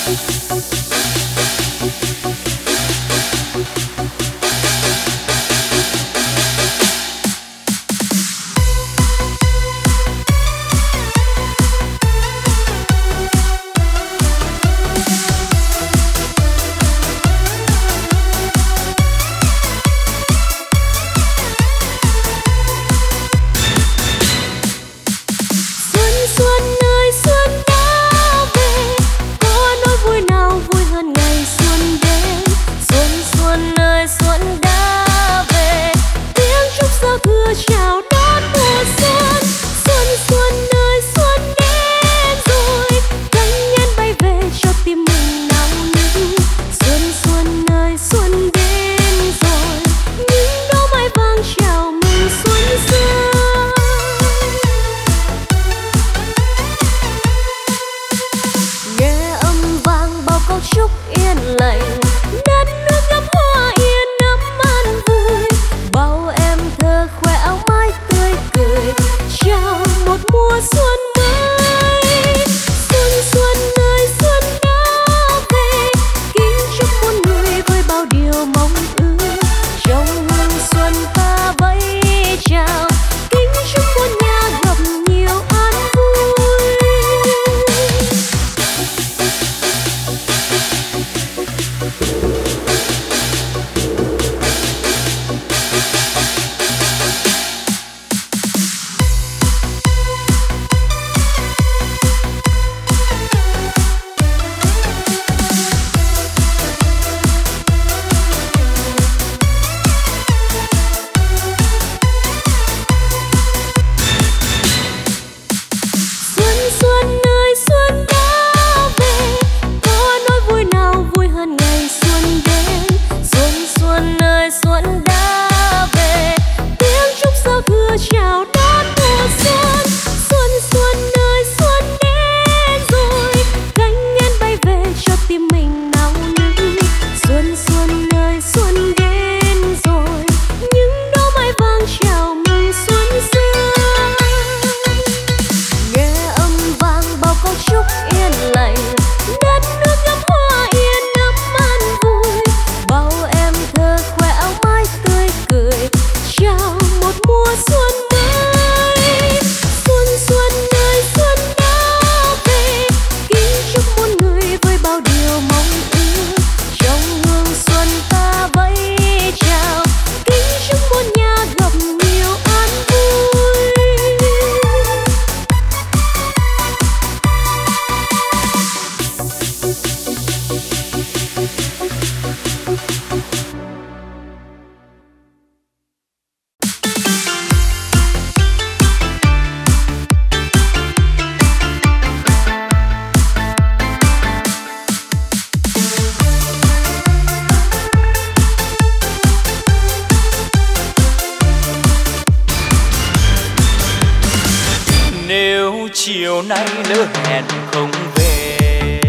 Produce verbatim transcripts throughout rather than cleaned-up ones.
chiều nay lỡ hẹn không về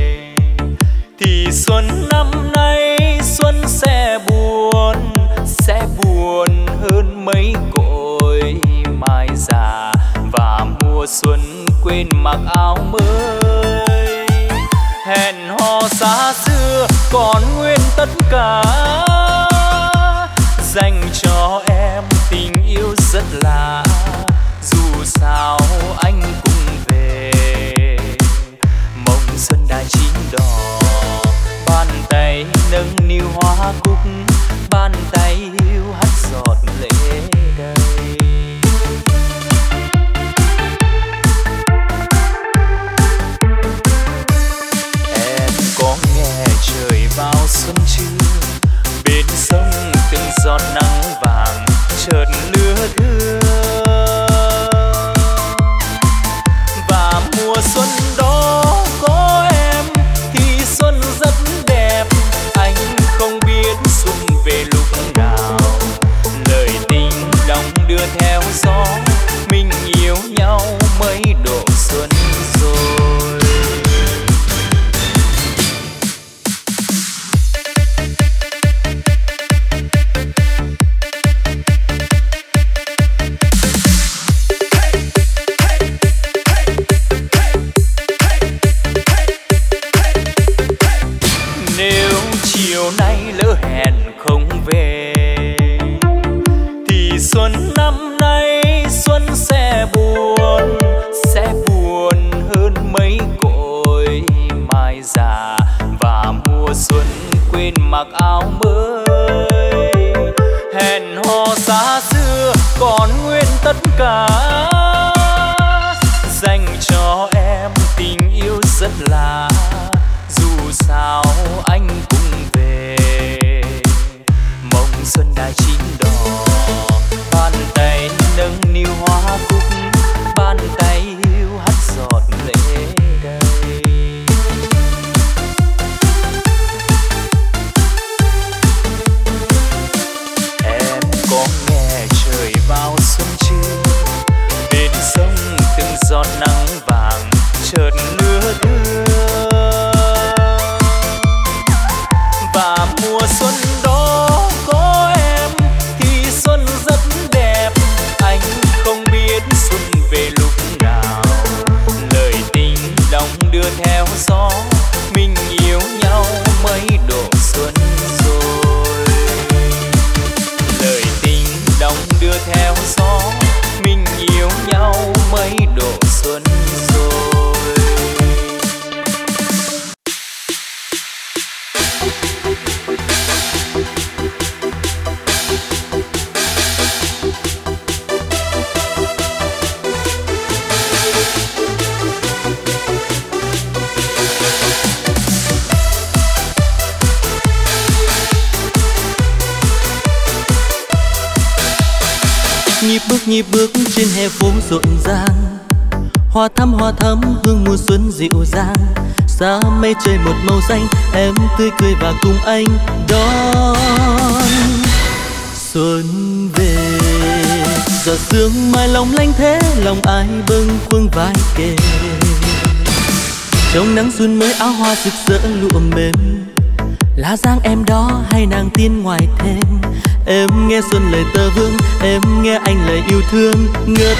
thì xuân năm nay xuân sẽ buồn, sẽ buồn hơn mấy cội mai già, và mùa xuân quên mặc áo mới. Hẹn hò xa xưa còn nguyên tất cả, dành cho em tình yêu rất lạ. Dù sao anh cũng về, mộng xuân đã chín đỏ, bàn tay nâng niu hoa cúc, bàn tay yêu hắt giọt lệ đầy. Em có nghe trời vào xuân chưa? Bên sông từng giọt nắng vàng chợt lưa thưa, và mùa xuân đó có em thì xuân rất đẹp. Anh không biết xuân về lúc nào, lời tình đong đưa theo gió, mình yêu nhau mấy độ xuân rồi. chiều nay lỡ hẹn không về thì xuân năm nay xuân sẽ buồn, sẽ buồn hơn mấy cội mai già, và mùa xuân quên mặc áo mới. Hẹn hò xa xưa còn nguyên tất cả, dành cho em tình yêu rất là, dù sao anh cũng về. Mộng xuân đã chín đỏ, bàn tay nâng niu hoa cúc, bàn tay yêu hắt giọt lệ đầy. Em có nghe trời vào xuân chưa? Bên sông từng giọt nắng vàng chợt lưa thưa, và mùa xuân đó có em thì xuân rất đẹp. Anh không biết xuân về lúc nào, lời tình đong đưa theo gió, mình yêu nhau mấy độ xuân rồi. Lời tình đong đưa theo gió, mình yêu nhau mấy độ xuân rồi. Nhịp bước nhịp bước trên hè phố rộn ràng, hoa thắm hoa thắm hương mùa xuân dịu dàng. Xa mây trời một màu xanh, em tươi cười và cùng anh đón xuân về. Giọt sương mai long lanh thế, lòng ai bâng khuâng vai kề. Trong nắng xuân mới áo hoa rực rỡ lụa mềm, lá giang em đó hay nàng tiên ngoài thêm. Em nghe xuân lời tơ vương, em nghe anh lời yêu thương ngất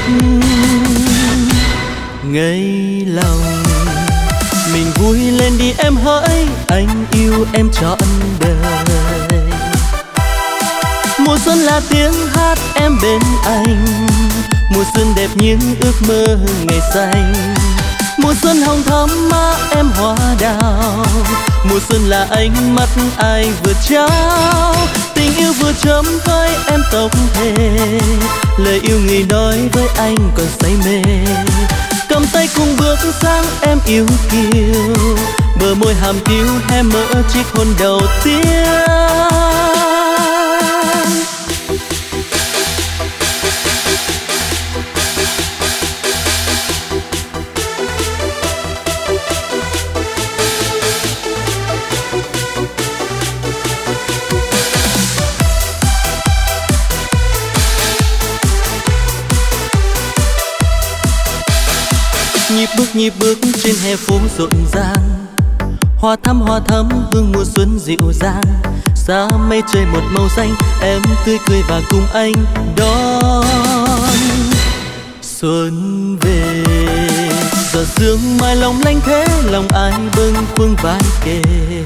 ngây lòng. Mình vui lên đi em hỡi, anh yêu em trọn đời. Mùa xuân là tiếng hát em bên anh, mùa xuân đẹp những ước mơ ngày xanh. Mùa xuân hồng thắm má em hoa đào, mùa xuân là ánh mắt ai vừa trao. Tình yêu vừa chấm với em tóc thề, lời yêu người nói với anh còn say mê. Cầm tay cùng bước sang em yêu kiều, bờ môi hàm tiếu hé mở chiếc hôn đầu tiên. Nhịp bước nhịp bước trên hè phố rộn ràng, hoa thắm hoa thắm hương mùa xuân dịu dàng. Xa mây trời một màu xanh, em tươi cười và cùng anh đón xuân về. Giọt sương mai long lanh thế, lòng ai bâng khuâng vai kề.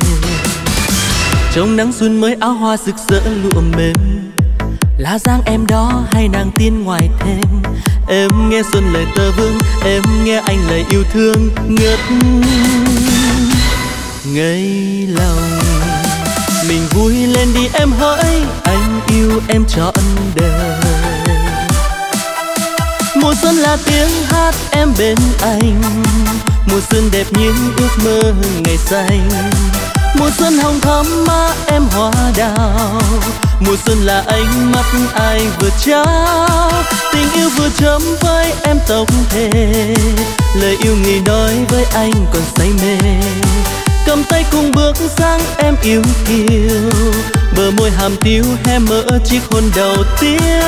Trong nắng xuân mới áo hoa rực rỡ lụa mềm, lá giang em đó hay nàng tiên ngoài thêm. Em nghe xuân lời tơ vương, em nghe anh lời yêu thương ngất ngây lòng. Mình vui lên đi em hỡi, anh yêu em trọn đời. Mùa xuân là tiếng hát em bên anh, mùa xuân đẹp những ước mơ ngày xanh. Mùa xuân hồng thắm má em hoa đào, mùa xuân là ánh mắt ai vừa trao. Tình yêu vừa chấm với em tóc thề, lời yêu người nói với anh còn say mê. Cầm tay cùng bước sang em yêu kiều, bờ môi hàm tiếu hé mở chiếc hôn đầu tiên.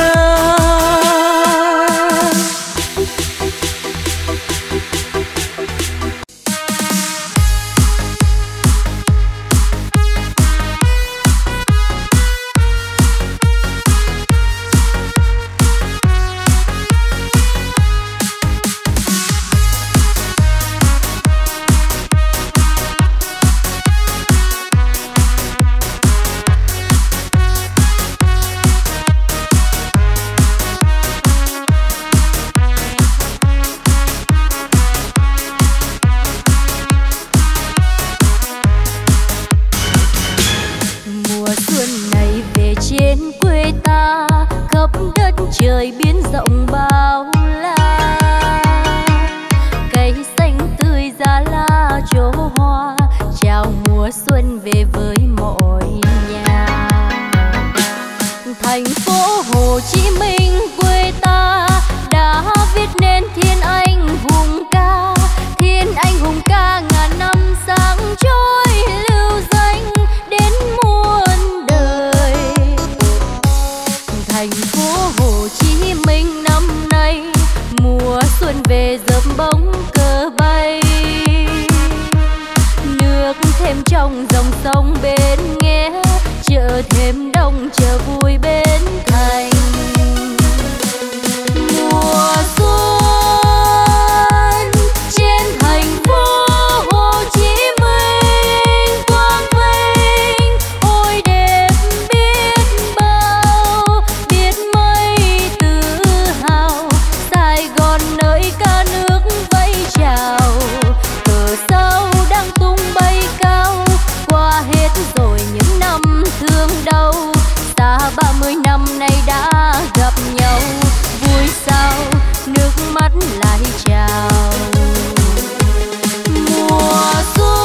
thêm trong dòng sông bên nghe, chợ thêm đông chợ vui bên thành. Mùa xuân trên thành phố Hồ Chí Minh quang vinh, ôi đẹp biết bao, biết mấy tự hào. Sài Gòn nơi cả nước vẫy chào, cờ sao đang tung bay cao. Qua hết rồi những năm thương đau, xa ba mươi năm nay đã gặp nhau. Vui sao nước mắt lại trào. Mùa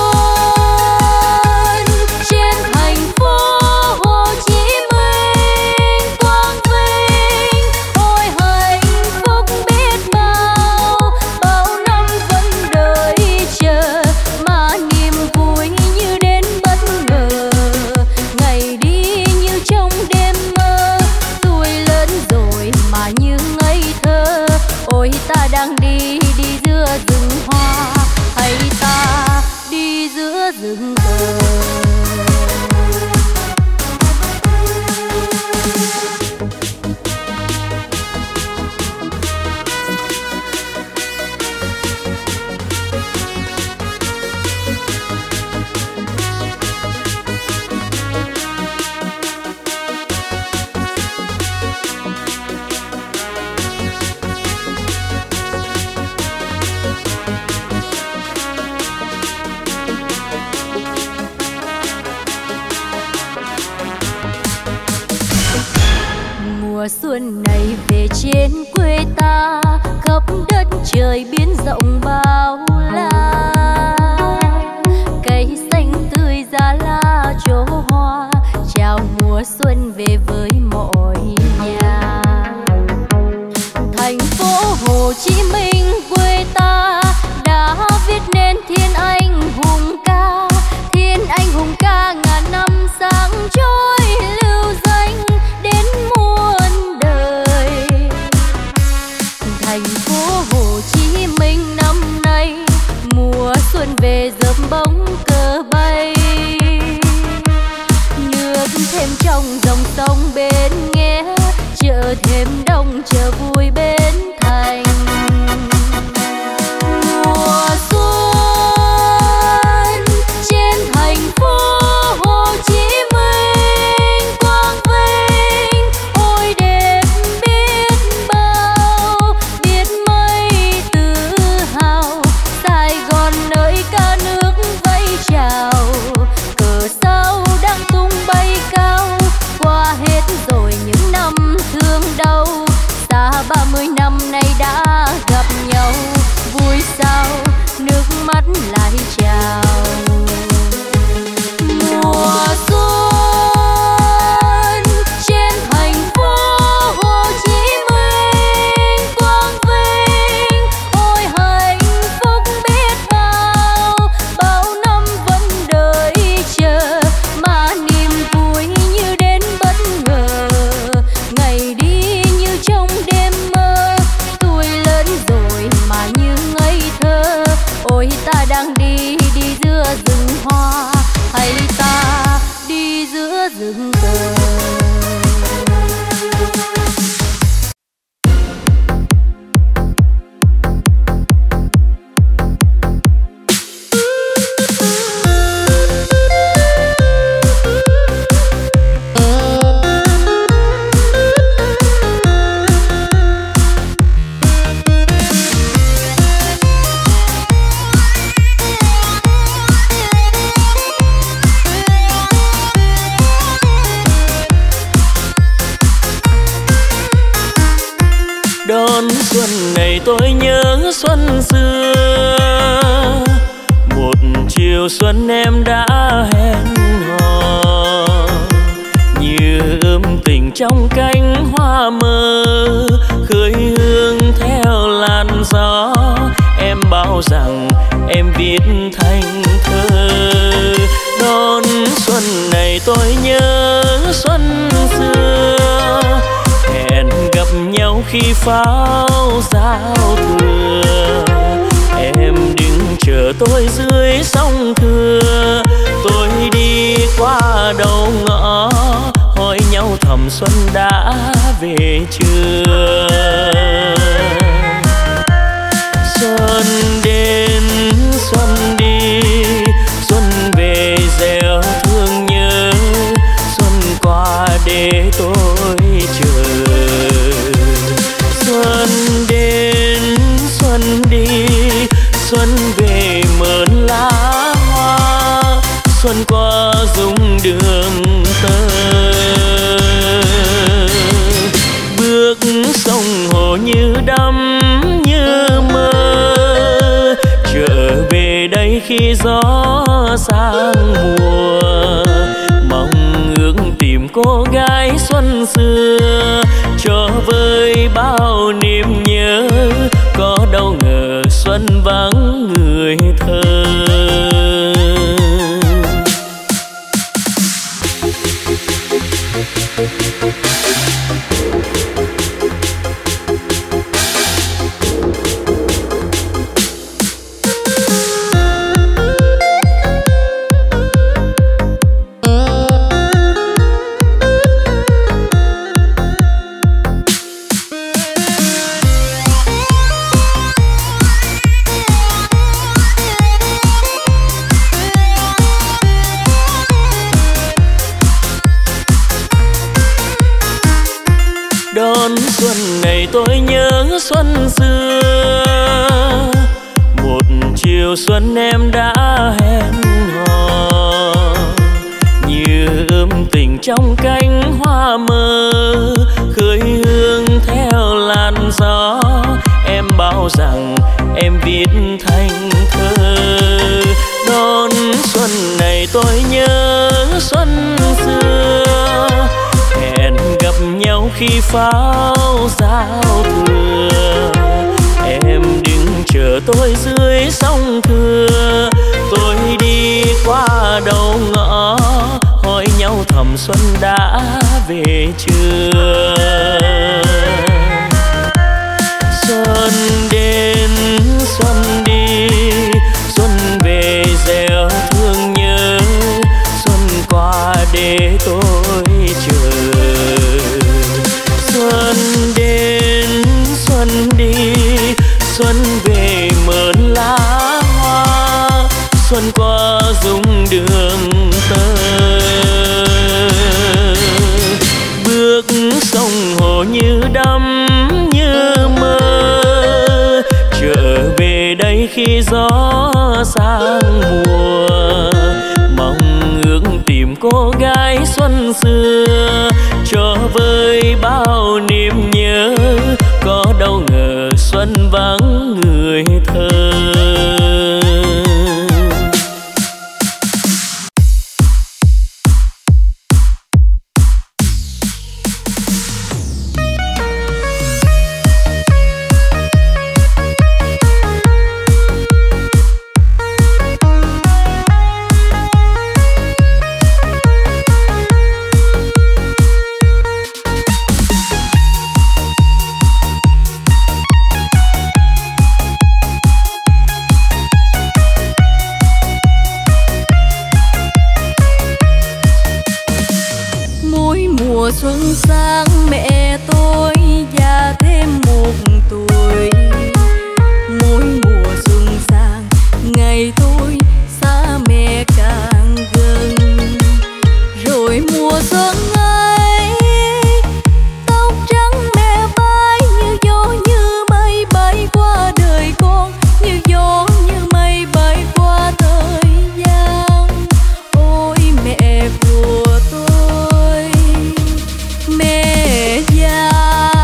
xuân trên thành phố Hồ Chí Minh quang vinh, ôi hạnh phúc biết bao. Bao năm vẫn đợi chờ mà niềm vui như đến bất ngờ. Ngày đi như trong đêm mơ, tuổi lớn rồi mà như ngây thơ. Ôi ta đang đi đi giữa rừng hoa, hay ta đi giữa rừng cờ. Mùa xuân này về trên quê ta, khắp đất trời biển rộng bao la. Cây xanh tươi giá lá chỗ hoa, chào mùa xuân về với mọi nhà. Thành phố Hồ Chí Minh quê ta đã viết nên thiên anh hùng ca. Thiên anh hùng ca ngàn năm sáng trôi lưu danh đến muôn đời. Thành phố Hồ Chí Minh năm nay mùa xuân về dợp bóng cờ bay. Nước thêm trong dòng sông bên nghe, chợ thêm đông chợ vui bên thành. Mùa xuân trên thành phố Hồ Chí Minh quang vinh, ôi đẹp biết bao, biết mấy tự hào. Sài Gòn nơi cả nước vẫy chào, cờ sao đang tung bay cao. Qua hết rồi những năm thương đau, xa ba mươi năm nay đã gặp nhau. Vui sao nước mắt lại trào. Mùa xuân trên thành phố Hồ Chí Minh quang vinh, ôi hạnh phúc biết bao. Bao năm vẫn đợi chờ mà niềm vui như đến bất ngờ. Ngày đi như trong đêm mơ, tuổi lớn rồi mà như ngây thơ. Ôi ta đang đi đi giữa rừng hoa, hay ta đi giữa rừng cờ. Đón xuân này tôi nhớ xuân xưa, một chiều xuân em đã hẹn hò. Như ươm tình trong cánh hoa mơ, khơi hương theo làn gió. Em bảo rằng em viết thành thơ. Đón xuân này tôi nhớ xuân xưa, hẹn gặp nhau khi pháo giao thừa. Em đứng chờ tôi dưới sông Thưa, đầu ngõ hỏi nhau thầm xuân đã về chưa. Xuân đến xuân đi, xuân về gieo thương nhớ, xuân qua để tôi chờ. Xuân đến xuân đi, xuân về mơn lá hoa, xuân qua dung đường tơ. Bước sông hồ như đắm như mơ, trở về đây khi gió sang mùa. Mong ước tìm cô gái xuân xưa, cho vơi bao niềm nhớ. Có đâu ngờ xuân vắng người thơ. Đón xuân này tôi nhớ xuân xưa, một chiều xuân em đã hẹn hò. Như ươm tình trong cánh hoa mơ, khơi hương theo làn gió. Em bảo rằng em viết thành thơ. Đón xuân này tôi nhớ xuân xưa, hẹn gặp nhau khi pháo giao thừa. Em đừng chờ tôi dưới sông Thưa, tôi đi qua đầu ngõ hỏi nhau thầm xuân đã về chưa. Xuân đến xuân đi, xuân về gieo thương nhớ, xuân qua để tôi chờ. Xuân đến xuân đi, xuân về mơn lá hoa, xuân qua dung đường tơ. Bước sông hồ như đắm như mơ, trở về đây khi gió sang mùa. Mong ước tìm cô gái xuân xưa, cho vơi bao niềm nhớ. Có đâu ngờ xuân vắng người thơ. Xuân sang mẹ tôi già thêm một tuổi. Mỗi mùa xuân sang ngày tôi xa mẹ càng gần. Rồi mùa xuân ấy tóc trắng mẹ bay như gió như mây bay qua đời con, như gió như mây bay qua thời gian. Ôi mẹ của tôi, mẹ già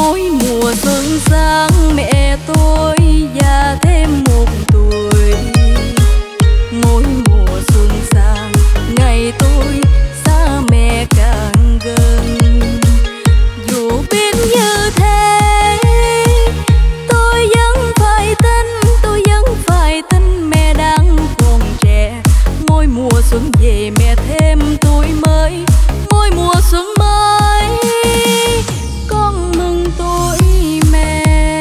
Mỗi mùa xuân sang mẹ tôi già thêm một tuổi. Mỗi mùa xuân sang ngày tôi xa mẹ càng gần. Dù biết như thế tôi vẫn phải tin, tôi vẫn phải tin mẹ đang còn trẻ. Mỗi mùa xuân về mẹ thêm tuổi mới, mỗi mùa xuân mới con mừng tuổi mẹ.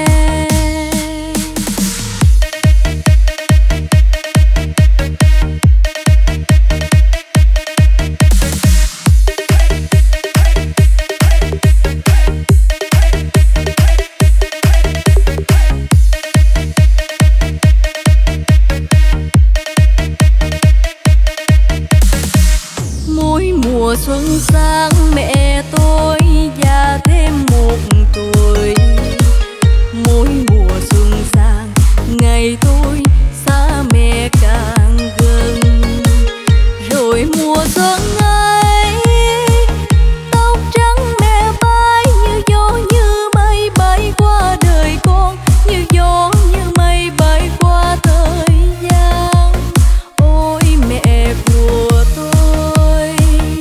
Mỗi mùa xuân sang mẹ tôi già thêm một tuổi. Mỗi mùa xuân sang ngày tôi xa mẹ càng gần. Rồi mùa xuân ấy tóc trắng mẹ bay như gió như mây bay qua đời con, như gió như mây bay qua thời gian. Ôi mẹ của tôi,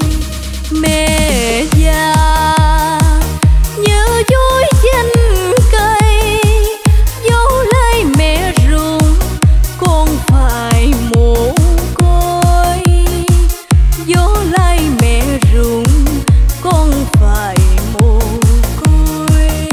mẹ già như chuối trên cây, dấu lấy mẹ ruộng con phải mồ côi. Dấu lấy mẹ ruộng con phải mồ côi.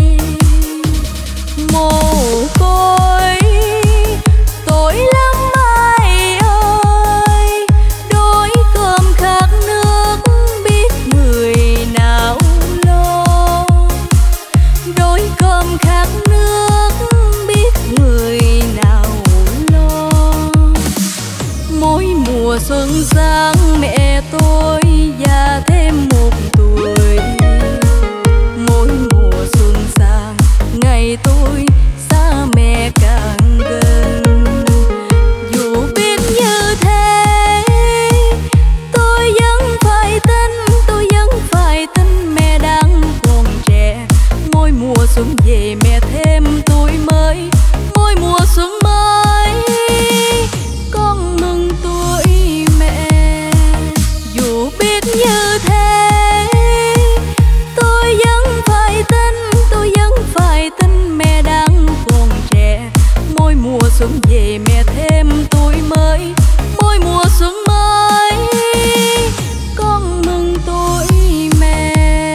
Mồ côi tội lắm ai ơi, đói cơm khát nước biết người nào lo. Đói cơm khát nước biết người nào lo. Mỗi mùa xuân sang mẹ tôi già thêm một tuổi. Mỗi mùa xuân sang ngày tôi xa mẹ càng gần. Dù biết như thế tôi vẫn phải tin, tôi vẫn phải tin mẹ đang còn trẻ. Mỗi mùa xuân về mẹ thêm tuổi mới, mỗi mùa xuân mới con mừng tuổi mẹ. Dù biết như thế tôi vẫn phải tin, tôi vẫn phải tin mẹ đang còn trẻ. Mỗi mùa xuân về mẹ thêm tuổi mới, mỗi mùa xuân mới con mừng tuổi mẹ.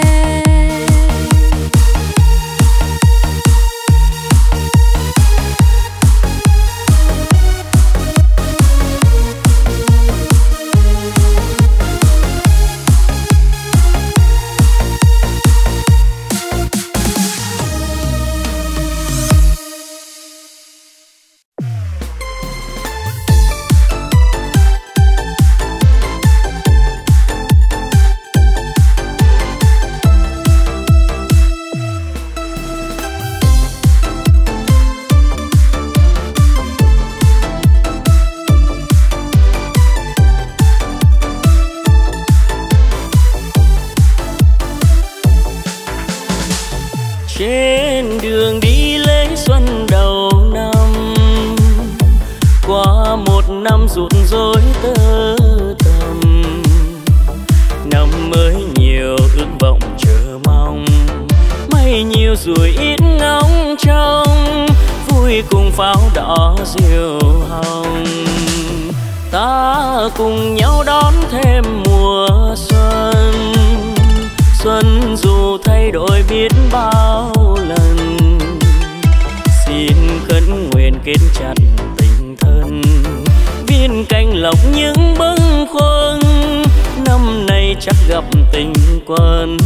Trên đường đi lễ xuân đầu năm, qua một năm rụt rối tơ tầm. Năm mới nhiều ước vọng chờ mong, may nhiều rồi ít ngóng trông, vui cùng pháo đỏ diều hồng. Ta cùng nhau đón thêm mùa xuân, xuân dù thay đổi biết bao lần. Xin khấn nguyện kết chặt tình thân, viên canh lọc những bâng khuâng. Năm nay chắc gặp tình quân.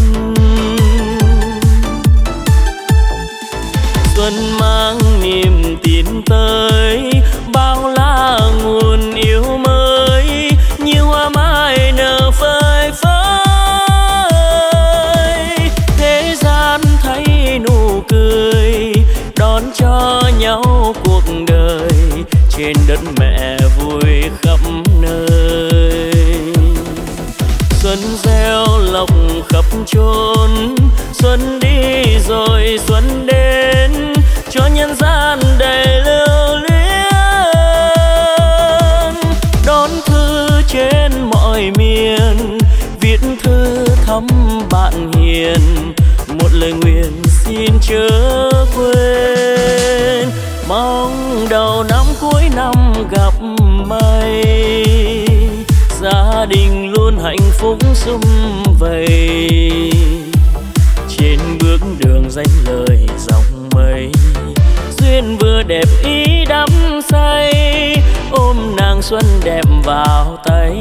Xuân mang niềm tin tới, bao la nguồn yêu mới, như hoa mai nở phơi phới. Thế gian thấy nụ cười, đón cho nhau cuộc đời. Trên đất mẹ vui khắp nơi, xuân gieo lộc khắp chốn. Xuân đi rồi xuân xuân đến cho nhân gian đầy lưu luyến. Đón thư trên mọi miền, viết thư thăm bạn hiền, một lời nguyện xin chớ quên. Mong đầu năm cuối năm gặp may, gia đình luôn hạnh phúc sum vầy. Trên bước đường danh lời dòng mây, duyên vừa đẹp ý đắm say, ôm nàng xuân đẹp vào tay.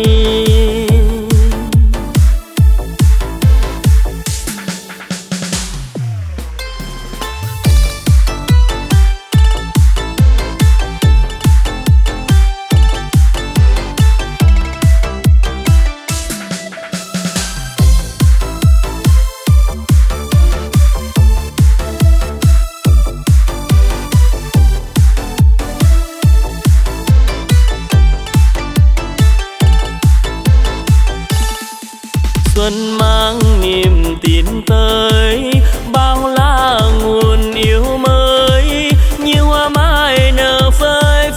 Xuân mang niềm tin tới, bao la nguồn yêu mới, như hoa mai nở phơi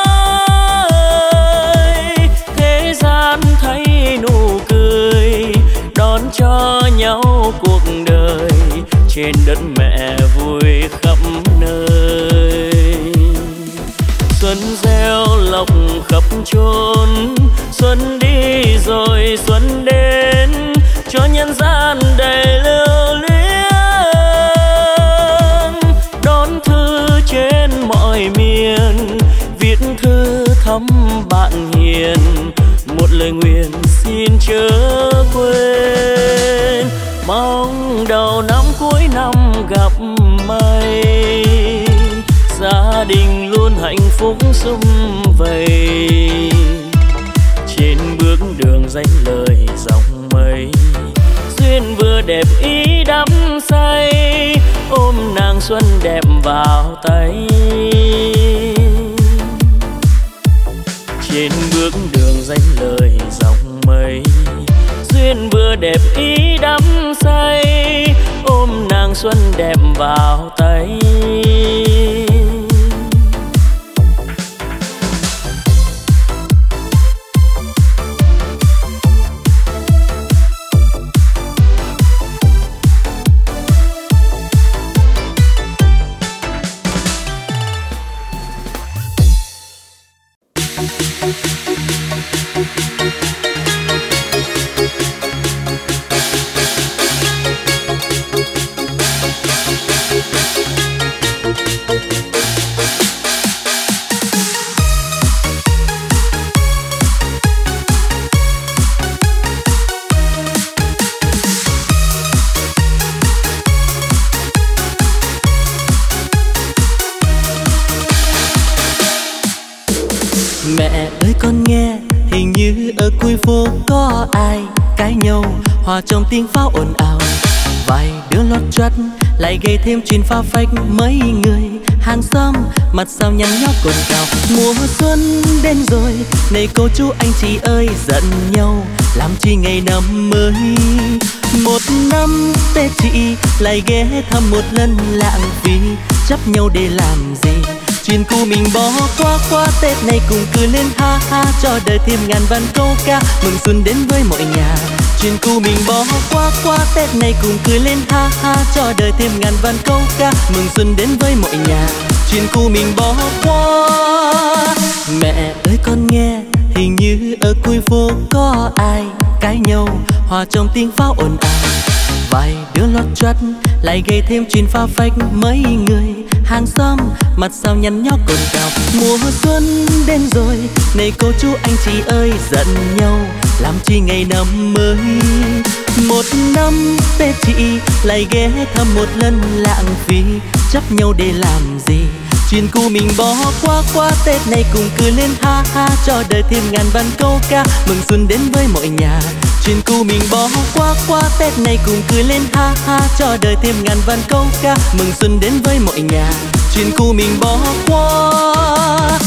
phới. Thế gian thấy nụ cười, đón cho nhau cuộc đời, trên đất mẹ vui khắp nơi. Xuân gieo lộc khắp chốn, xuân đi rồi xuân đến cho nhân gian đầy lưu luyến. Đón thư trên mọi miền, viết thư thăm bạn hiền, một lời nguyện xin chớ quên. Mong đầu năm cuối năm gặp may, gia đình luôn hạnh phúc sum vầy. Trên bước đường danh lời dòng mây, duyên vừa đẹp ý đắm say, ôm nàng xuân đẹp vào tay. Trên bước đường danh lời dòng mây, duyên vừa đẹp ý đắm say, ôm nàng xuân đẹp vào tay. Mẹ ơi con nghe, hình như ở cuối phố có ai cãi nhau, hòa trong tiếng pháo ồn ào. Vài đứa lót choắt lại gây thêm chuyện pha phách, mấy người hàng xóm mặt sao nhăn nhó cồn cào. Mùa xuân đến rồi, này cô chú anh chị ơi giận nhau làm chi ngày năm mới. Một năm Tết chị lại ghé thăm một lần lãng phí, chấp nhau để làm gì? Chuyện cũ mình bỏ qua, qua Tết này cùng cười lên ha ha, cho đời thêm ngàn vạn câu ca mừng xuân đến với mọi nhà. Chuyện cũ mình bỏ qua, qua Tết này cùng cười lên ha ha, cho đời thêm ngàn vạn câu ca mừng xuân đến với mọi nhà. Chuyện cũ mình bỏ qua. Mẹ ơi con nghe, hình như ở cuối phố có ai cãi nhau, hòa trong tiếng pháo ồn ào. Vài đứa lót choắt lại gây thêm chuyện pha phách, mấy người hàng xóm mặt sao nhăn nhó cồn cào. Mùa xuân đến rồi, này cô chú anh chị ơi giận nhau làm chi ngày năm mới. Một năm Tết chị lại ghé thăm một lần lãng phí, chấp nhau để làm gì? Chuyện cũ mình bỏ qua, qua Tết này cùng cười lên ha ha, cho đời thêm ngàn vạn câu ca mừng xuân đến với mọi nhà. Chuyện cũ mình bỏ qua, qua Tết này cùng cười lên ha ha, cho đời thêm ngàn vạn câu ca mừng xuân đến với mọi nhà. Chuyện cũ mình bỏ qua.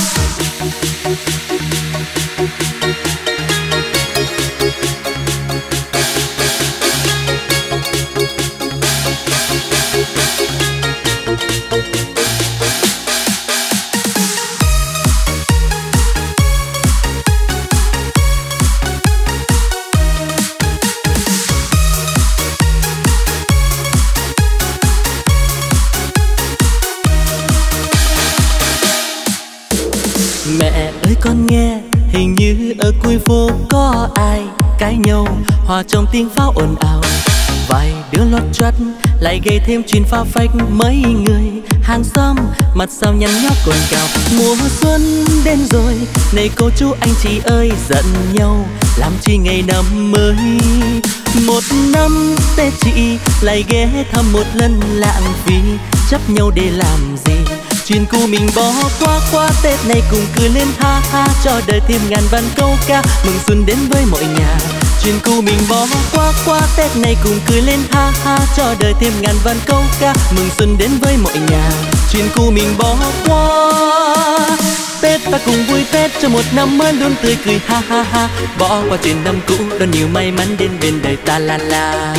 con nghe, hình như ở cuối phố có ai cãi nhau, hòa trong tiếng pháo ồn ào. Vài đứa lót choắt lại gây thêm chuyện pha phách, mấy người hàng xóm mặt sao nhăn nhó cồn cào. Mùa xuân đến rồi, này cô chú anh chị ơi, giận nhau làm chi ngày năm mới. Một năm Tết chị lại ghé thăm một lần, lãng phí chấp nhau để làm gì. Chuyện cũ mình bỏ qua, qua Tết này cùng cười lên ha ha, cho đời thêm ngàn vạn câu ca mừng xuân đến với mọi nhà. Chuyện cũ mình bỏ qua, qua Tết này cùng cười lên ha ha, cho đời thêm ngàn vạn câu ca mừng xuân đến với mọi nhà. Chuyện cũ mình bỏ qua, Tết ta cùng vui Tết cho một năm mới luôn tươi cười ha ha ha. Bỏ qua chuyện năm cũ đón nhiều may mắn đến bên đời ta la la.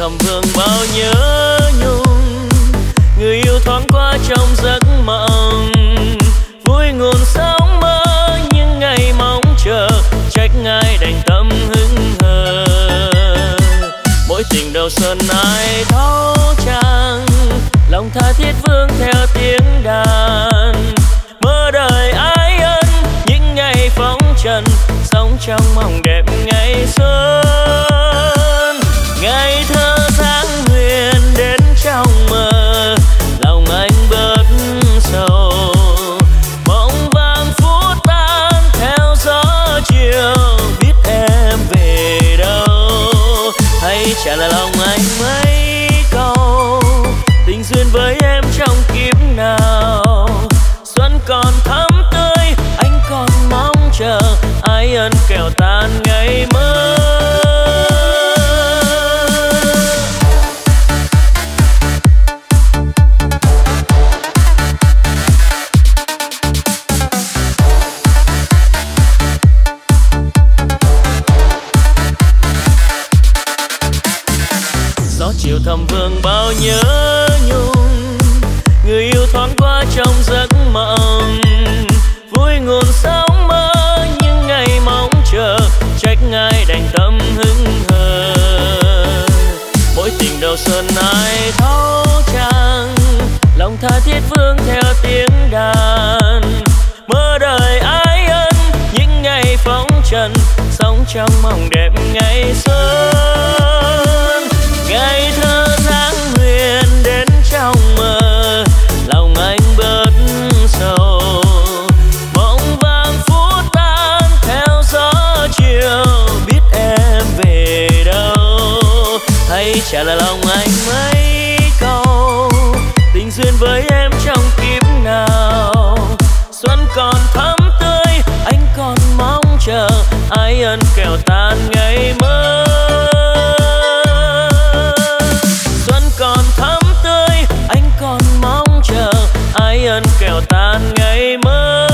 thầm vương bao nhớ nhung, người yêu thoáng qua trong giấc mộng, vui nguồn sống mơ những ngày mong chờ, trách ai đành tâm hững hờ. Mỗi tình đầu xuân ai thấu trang, lòng tha thiết vương theo tiếng đàn, mơ đời ái ân những ngày phóng trần, sống trong mộng đẹp ngày xuân. Ngày thơ tháng huyền đến trong mơ, lòng anh bớt sầu, mộng vàng phút tan theo gió chiều, biết em về đâu. Hãy trả lời lòng anh mấy câu, tình duyên với em trong kiếp nào. Xuân còn thắm tươi, anh còn mong chờ, ái ân kẻo tan ngày mơ. Gió chiều thầm vương bao nhớ nhung, người yêu thoáng qua trong giấc mộng, vui nguồn sống mơ những ngày mong chờ, trách ai đành tâm hững hờ. Mỗi tình đầu xuân ai thấu trang, lòng tha thiết vương theo tiếng đàn, mơ đời ái ân những ngày phóng trần, sống trong mộng đẹp ngày xuân. Ngày thơ tháng huyền đến trong mơ, lòng anh bớt sầu, mộng vàng phút tan theo gió chiều, biết em về đâu. Hãy trả lời lòng anh mấy câu, tình duyên với em trong kiếp nào. Xuân còn thắm tươi, anh còn mong chờ, ái ân kẻo tan ngày mơ. Xuân còn thắm tươi, anh còn mong chờ, ái ân kẻo tan ngày mơ.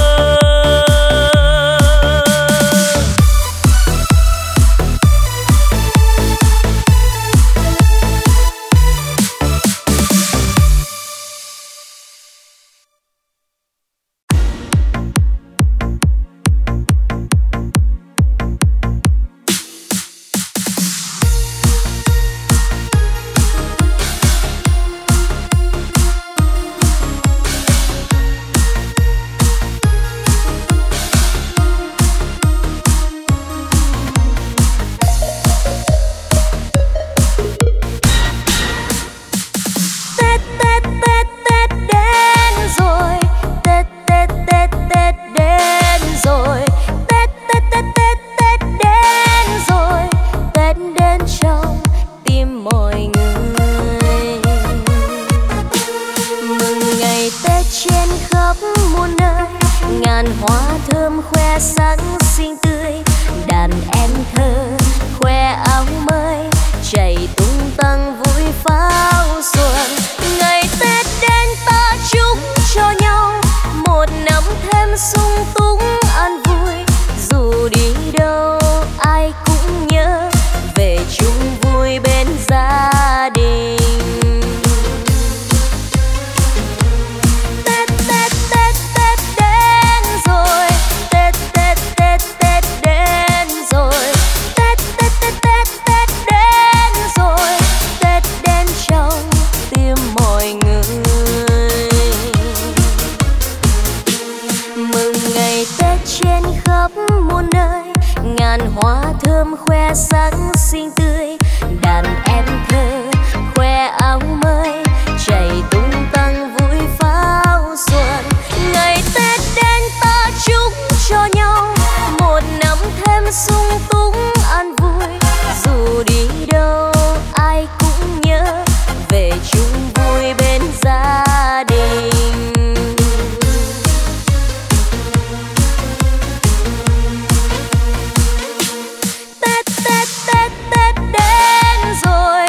Tết đến rồi.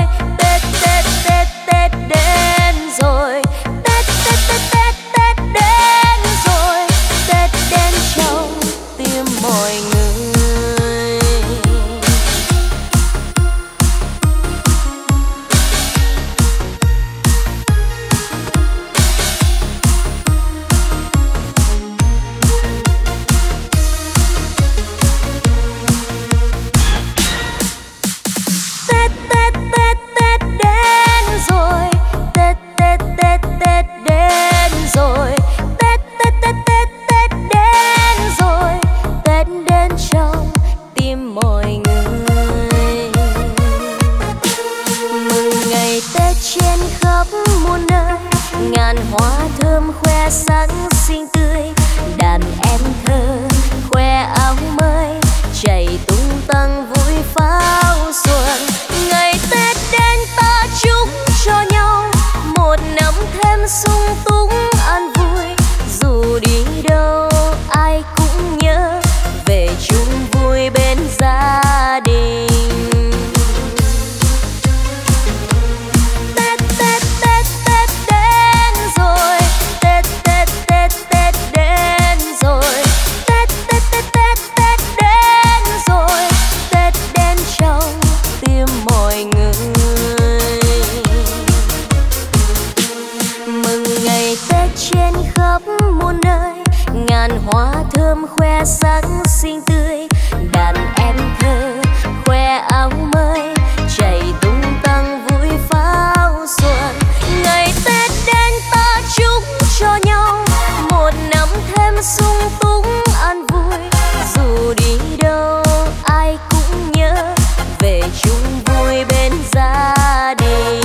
ngàn hoa thơm khoe sắc xinh tươi, đàn em thơ khoe áo mới chạy tung tăng vui pháo xuân. Ngày Tết đến ta chúc cho nhau một năm thêm sung túc an vui, dù đi đâu ai cũng nhớ về chung vui bên gia đình.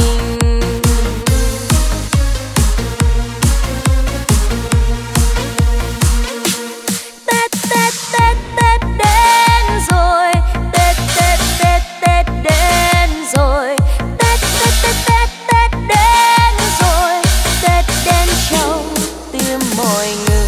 Tết Tết Tết Tết đến rồi, Tết Tết Tết Tết đến rồi, Tết Tết Tết Tết Tết đến rồi, Tết đến trong tim mọi người.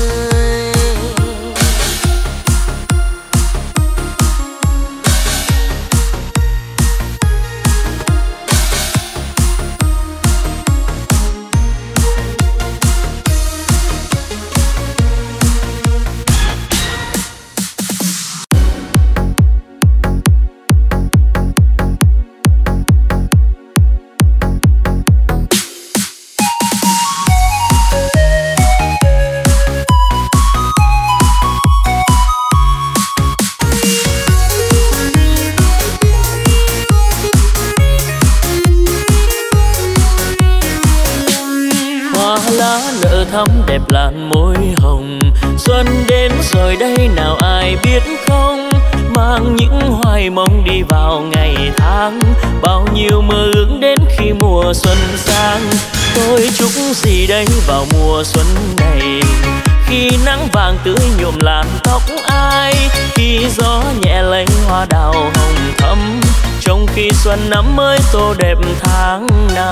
Thắm đẹp làn môi hồng, xuân đến rồi đây nào ai biết không, mang những hoài mong đi vào ngày tháng, bao nhiêu mơ ước đến khi mùa xuân sang. Tôi chúc gì đây vào mùa xuân này, khi nắng vàng tưới nhuộm làn tóc ai, khi gió nhẹ lấy hoa đào hồng thắm, trong khi xuân năm mới tô đẹp tháng năm.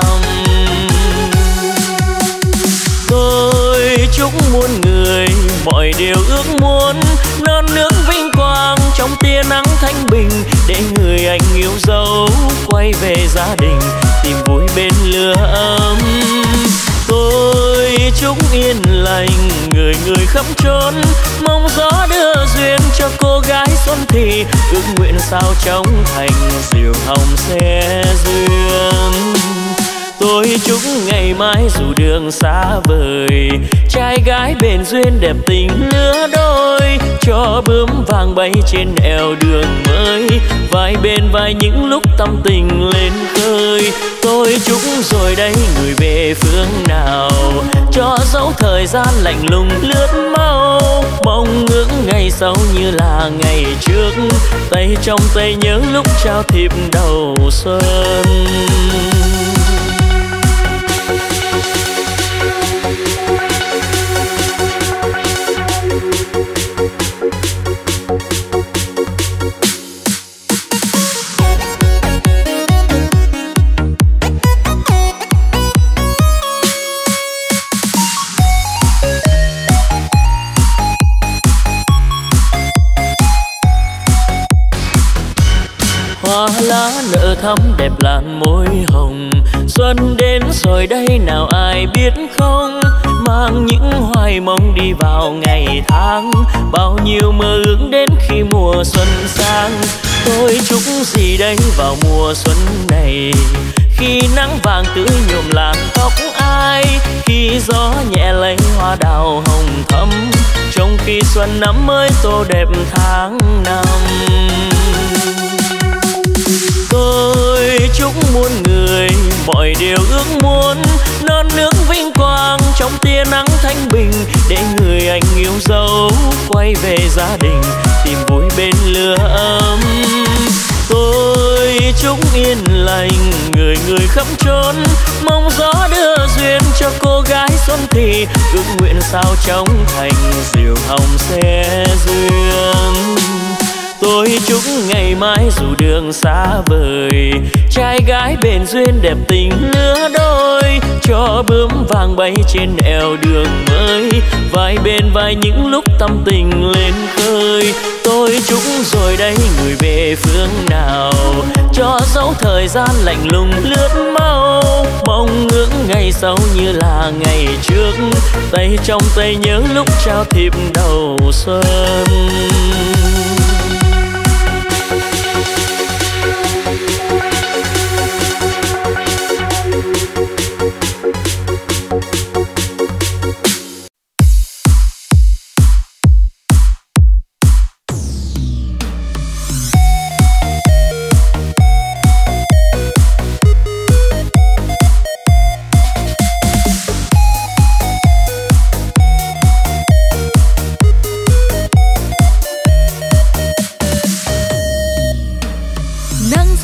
Tôi chúc muôn người mọi điều ước muốn, non nước vinh quang trong tia nắng thanh bình, để người anh yêu dấu quay về gia đình tìm vui bên lửa ấm. Tôi chúc yên lành người người khắp chốn, mong gió đưa duyên cho cô gái xuân thì, ước nguyện sao trong thành diều hồng sẽ duyên. Tôi chúc ngày mai dù đường xa vời, trai gái bền duyên đẹp tình lứa đôi, cho bướm vàng bay trên eo đường mới, vai bên vai những lúc tâm tình lên khơi. Tôi chúc rồi đây người về phương nào, cho dấu thời gian lạnh lùng lướt mau, mong ước ngày sau như là ngày trước, tay trong tay nhớ lúc trao thiệp đầu xuân. Hoa lá nở thắm đẹp làn môi hồng, xuân đến rồi đây nào ai biết không, mang những hoài mong đi vào ngày tháng, bao nhiêu mơ ước đến khi mùa xuân sang. Tôi chúc gì đây vào mùa xuân này, khi nắng vàng tưới nhuộm làn tóc ai, khi gió nhẹ lấy hoa đào hồng thắm, trong khi xuân năm mới tô đẹp tháng năm. Tôi chúc muôn người mọi điều ước muốn, non nước vinh quang trong tia nắng thanh bình, để người anh yêu dấu quay về gia đình tìm vui bên lửa ấm. Tôi chúc yên lành người người khắp chốn, mong gió đưa duyên cho cô gái xuân thì, ước nguyện sao trong thành diều hồng sẽ duyên. Tôi chúc ngày mai dù đường xa vời, trai gái bền duyên đẹp tình lứa đôi, cho bướm vàng bay trên eo đường mới, vai bên vai những lúc tâm tình lên khơi. Tôi chúc rồi đây người về phương nào, cho dấu thời gian lạnh lùng lướt mau, mong ước ngày sau như là ngày trước, tay trong tay nhớ lúc trao thiệp đầu xuân.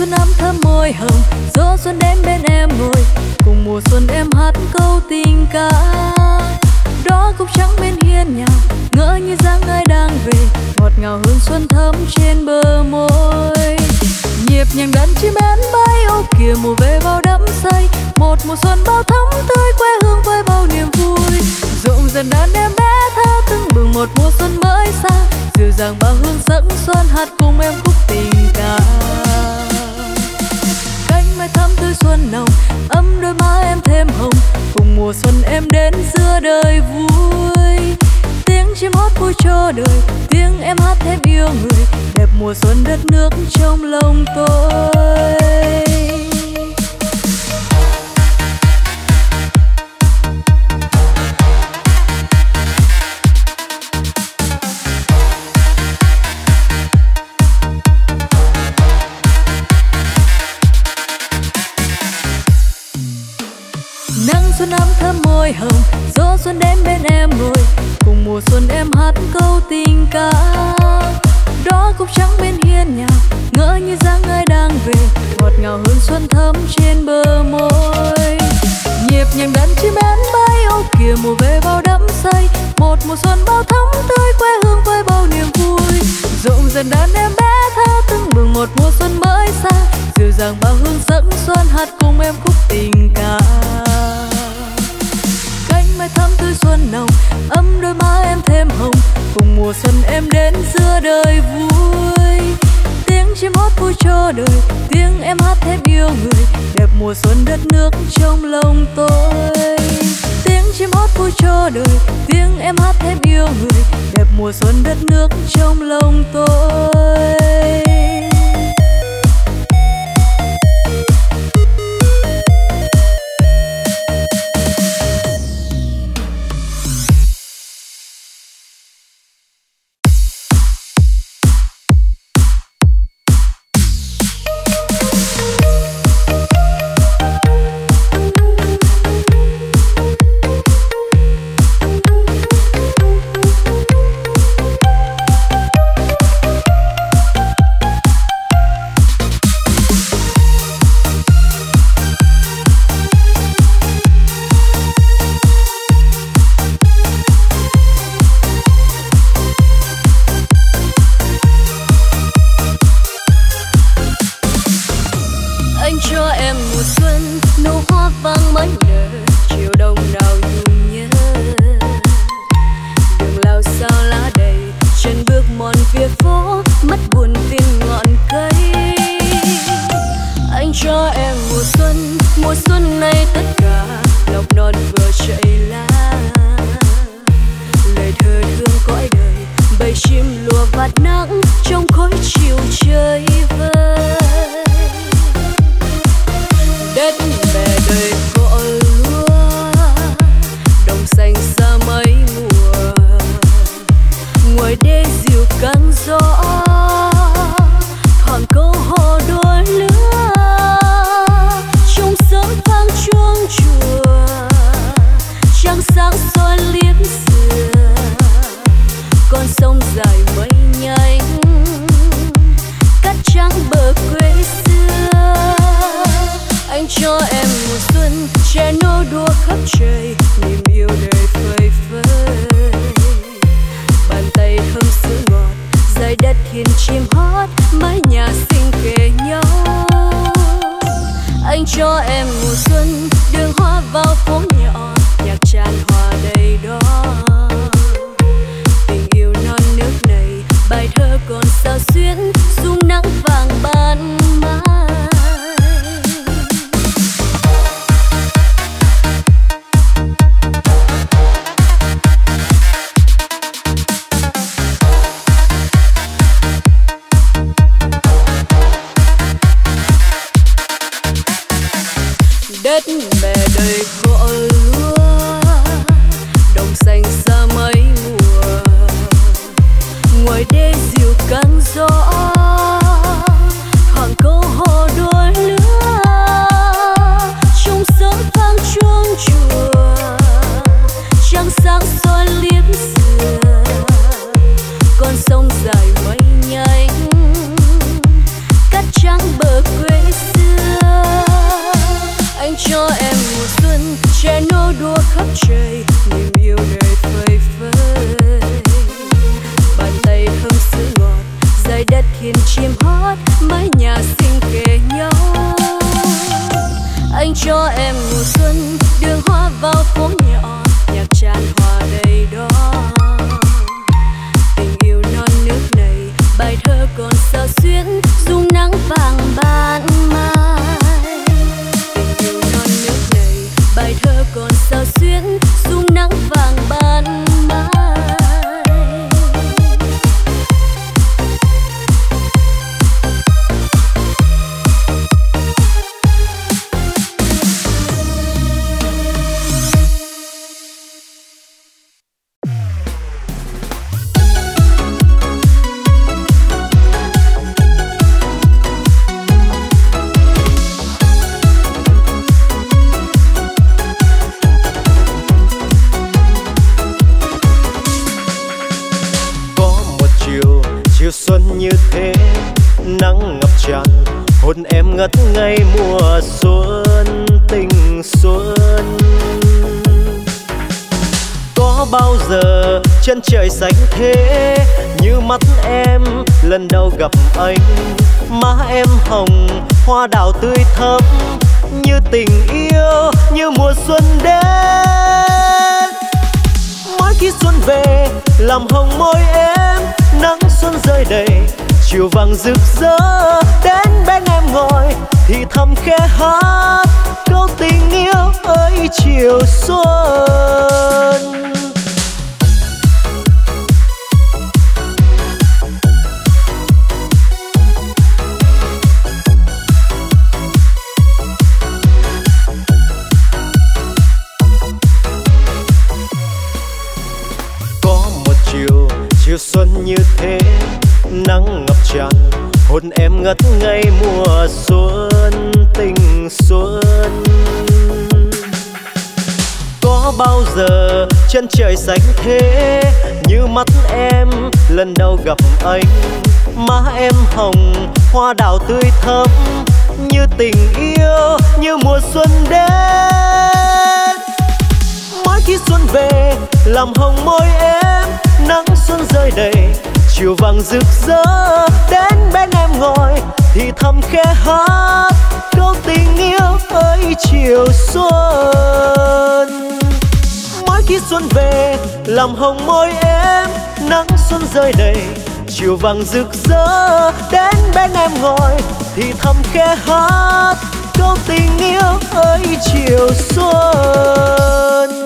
xuân ấm thơm môi hồng, gió xuân đến bên em ngồi, cùng mùa xuân em hát câu tình ca. Đó cúc trắng bên hiên nhà, ngỡ như dáng ai đang về, ngọt ngào hương xuân thấm trên bờ môi. Nhịp nhàng đàn chim én bay ô kìa mùa về bao đắm say, một mùa xuân bao thắm tươi quê hương với bao niềm vui. Rộn dần đàn em bé thơ tưng bừng một mùa xuân mới xa, dịu dàng bao hương dẫn xuân hát cùng em khúc tình ca. Cánh mai thắm tươi xuân nồng, ấm đôi má em thêm hồng, cùng mùa xuân em đến giữa đời vui. Tiếng chim hót vui cho đời, tiếng em hát thêm yêu người, đẹp mùa xuân đất nước trong lòng tôi. Nắng xuân ấm thơm môi hồng, gió xuân đến bên em ngồi, cùng mùa xuân em hát câu tình ca. Đó cúc trắng bên hiên nhà, ngỡ như dáng ai đang về, ngọt ngào hương xuân thấm trên bờ môi. Nhịp nhàng đàn chim én bay ô kìa mùa về bao đắm say, một mùa xuân bao thắm tươi quê hương với bao niềm vui. Rộn dần đàn em bé thơ tưng bừng một mùa xuân mới xa, dịu dàng bao hương dẫn xuân hát cùng em khúc tình ca. Cánh mai thắm tươi xuân nồng, ấm đôi má em thêm hồng, cùng mùa xuân em đến giữa đời vui. Tiếng chim hót vui cho đời, tiếng em hát thêm yêu người, đẹp mùa xuân đất nước trong lòng tôi. Tiếng chim hót vui cho đời, tiếng em hát thêm yêu người, đẹp mùa xuân đất nước trong lòng tôi. Đất mẹ đời cỏ lúa, đồng xanh xa mấy mùa, ngoài đê dịu căng gió, hàng câu hò đôi lứa, trong sớm vang chuông chùa, trăng sáng soi liếp xưa, con sông dài mây nhanh, cát trắng bờ quê. ngất ngây mùa xuân tình xuân. Có bao giờ chân trời xanh thế như mắt em lần đầu gặp anh, má em hồng hoa đào tươi thắm như tình yêu như mùa xuân đến. Mỗi khi xuân về làm hồng môi em, nắng xuân rơi đầy chiều vàng rực rỡ, đến bên em ngồi thì thầm khẽ hát câu tình yêu ơi chiều xuân. Chiều xuân như thế nắng ngập tràn, hôn em ngất ngây mùa xuân tình xuân. Có bao giờ chân trời xanh thế như mắt em lần đầu gặp anh, má em hồng hoa đào tươi thắm như tình yêu như mùa xuân đến. Mỗi khi xuân về làm hồng môi em, nắng xuân rơi đầy chiều vàng rực rỡ, đến bên em ngồi thì thầm khẽ hát câu tình yêu ơi chiều xuân. Mỗi khi xuân về làm hồng môi em, nắng xuân rơi đầy chiều vàng rực rỡ, đến bên em ngồi thì thầm khẽ hát câu tình yêu ơi chiều xuân.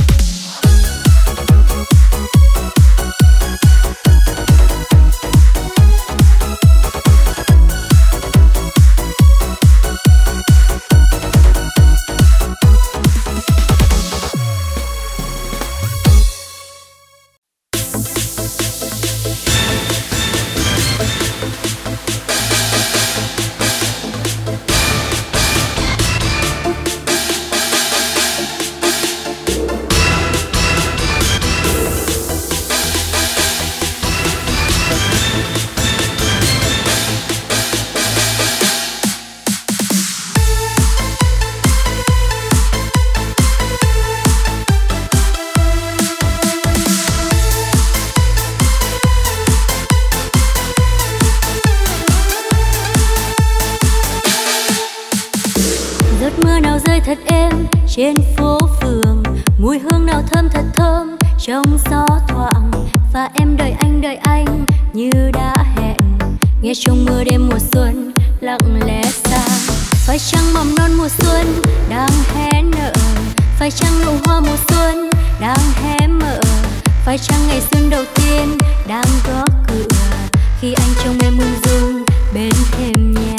thật êm trên phố phường, mùi hương nào thơm thật thơm trong gió thoảng. Và em đợi anh đợi anh như đã hẹn, nghe trong mưa đêm mùa xuân lặng lẽ xa. Phải chăng mầm non mùa xuân đang hé nở, phải chăng nụ hoa mùa xuân đang hé mở, phải chăng ngày xuân đầu tiên đang gõ cửa khi anh trông em ung dung bên thềm nhà.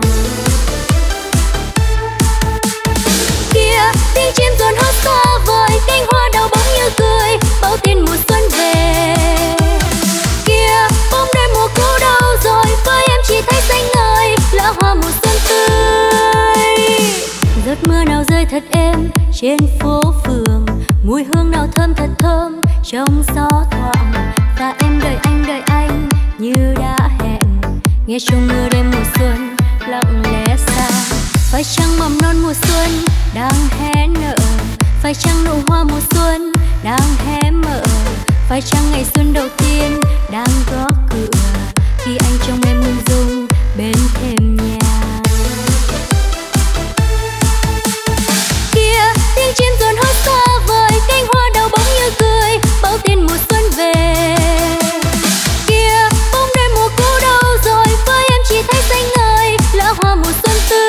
Kia tiếng chim rộn hót xa vời, cánh hoa đào bóng như cười, bao tin mùa xuân về. Kia bóng đêm mùa cũ đâu rồi, với em chỉ thấy xanh ngời lá hoa mùa xuân tươi. Giọt mưa nào rơi thật êm trên phố phường, mùi hương nào thơm thật thơm trong gió thoảng. Và em đợi anh đợi anh như đã hẹn, nghe trong mưa đêm mùa xuân lặng lẽ xa. Phải chăng mầm non mùa xuân đang hé nở, phải chăng nụ hoa mùa xuân đang hé mở, phải chăng ngày xuân đầu tiên đang gõ cửa khi anh trông em ung dung bên thềm nhà. Kia tiếng chim rộn hót xa vời, cánh hoa đào bóng như cười, bao tin mùa xuân về. Kia bóng đêm mùa cũ đâu rồi, với em chỉ thấy xanh ngời lá hoa mùa xuân tươi.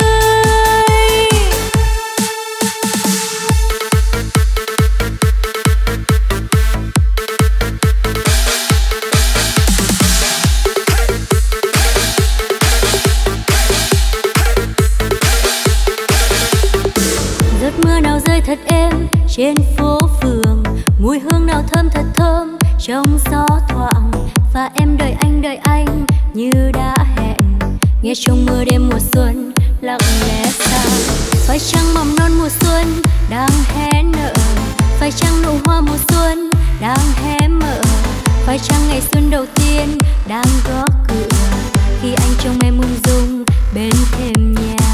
Thật êm trên phố phường, mùi hương nào thơm thật thơm trong gió thoảng. Và em đợi anh đợi anh như đã hẹn, nghe trong mưa đêm mùa xuân lặng lẽ xa. Phải chăng mầm non mùa xuân đang hé nở, phải chăng nụ hoa mùa xuân đang hé mở, phải chăng ngày xuân đầu tiên đang gõ cửa khi anh trông em ung dung bên thềm nhà.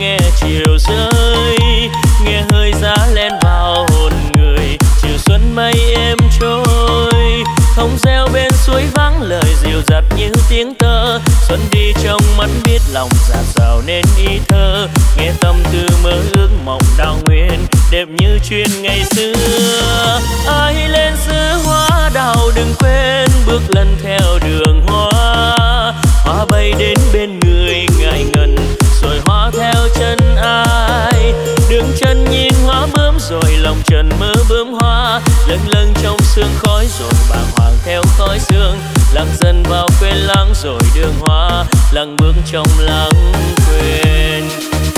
nghe chiều rơi, nghe hơi giá len vào hồn người. Chiều xuân mây êm trôi, thông reo bên suối vắng lời dịu dặt như tiếng tơ. Xuân đi trong mắt biết lòng dạt dào nên ý thơ, nghe tâm tư mơ ước mộng đào nguyên đẹp như chuyện ngày xưa. Ai lên xứ hoa đào đừng quên bước lần theo đường hoa, hoa bay đến bên người ngại ngần rồi hoa theo chân ai. Đường chân nhìn hoa bướm rồi lòng trần mơ bướm hoa, lâng lâng trong sương khói rồi bàng hoàng theo khói sương. Lặng dần vào quên lãng rồi đường hoa, lặng bước trong lãng quên.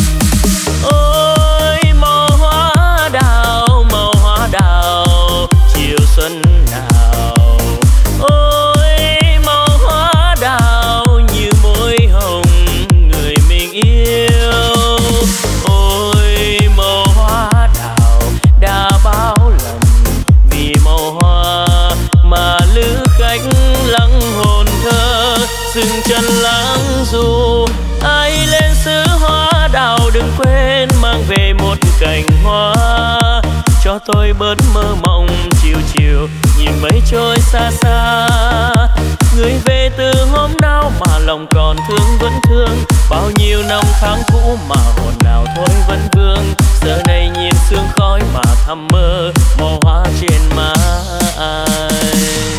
Ôi màu hoa đào, màu hoa đào chiều xuân nào. Ôi màu hoa đào như môi hồng người mình yêu. Ôi màu hoa đào đã bao lần vì màu hoa mà lữ khách lắng hồn thơ. Dừng chân lãng dù ai lên xứ hoa đào đừng quên mang về một cành hoa, cho tôi bớt mơ mộng chiều chiều nhìn mây trôi xa xa. Người về từ hôm nào mà lòng còn thương vẫn thương, bao nhiêu năm tháng cũ mà hồn nào thôi vẫn vương. Giờ này nhìn sương khói mà thầm mơ màu hoa trên má ai.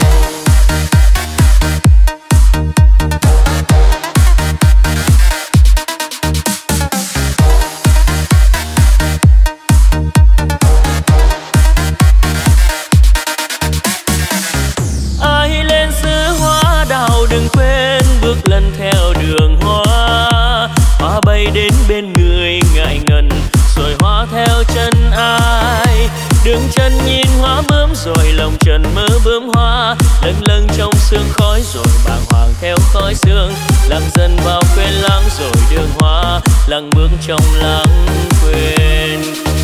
Lần theo đường hoa, hoa bay đến bên người ngại ngần rồi hoa theo chân ai. Đường chân nhìn hoa bướm rồi lòng trần mơ bướm hoa, lâng lâng trong sương khói rồi bàng hoàng theo khói sương. Lặng dần vào quên lãng rồi đường hoa, lặng bước trong lãng quên.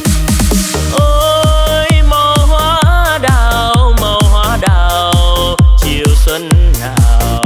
Ôi màu hoa đào, màu hoa đào chiều xuân nào.